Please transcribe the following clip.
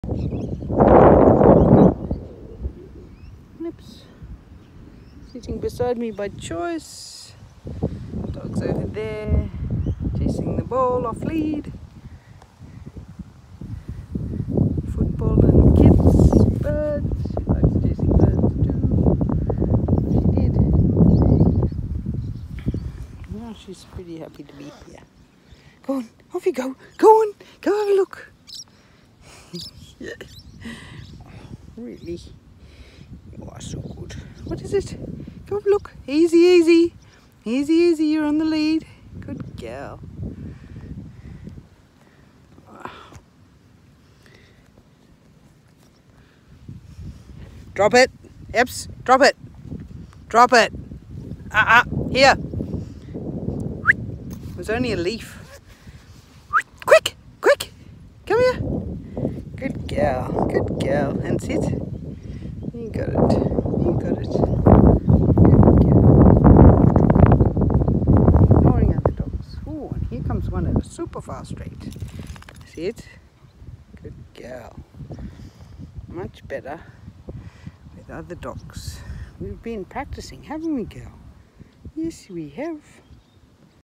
Oops. Sitting beside me by choice. Dog's over there, chasing the ball off lead. Football and kids, birds. She likes chasing birds too. She did. Now she's pretty happy to be here. Go on, off you go. Go on, go have a look. Yeah. Really? You are so good. What is it? Go have a look. Easy, easy. Easy, easy. You're on the lead. Good girl. Drop it. Eps, drop it. Drop it. Here. It was only a leaf. Quick, quick. Come here. Good girl. Good girl. And sit. You got it. You got it. Good girl. Ignoring other dogs. Oh, and here comes one at a super fast rate. Sit. Good girl. Much better with other dogs. We've been practicing, haven't we, girl? Yes, we have.